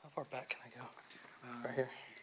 How far back can I go? Right here.